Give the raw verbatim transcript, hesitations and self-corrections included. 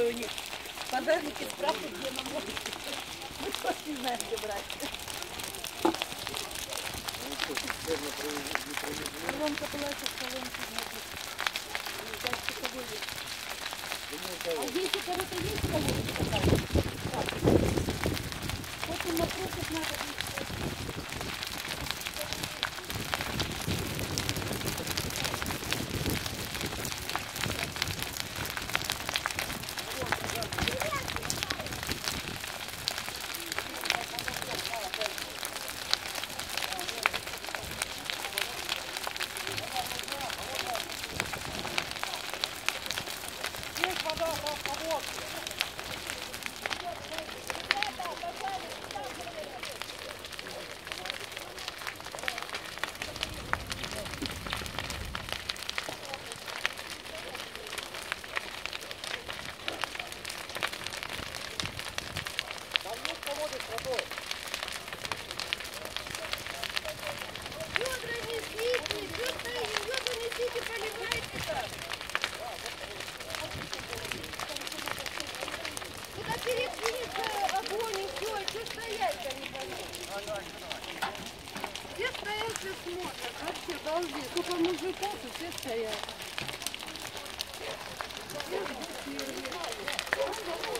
у них пожарники спрашивают, где нам воду. Мы тоже не знаем, где брать. Колонка была, сейчас колонки нету. А здесь у кого-то есть колонка такая? Вот им вопросов надо. Все стоят и смотрят. Вообще, балдеть. Сколько мужиков, и все стоят.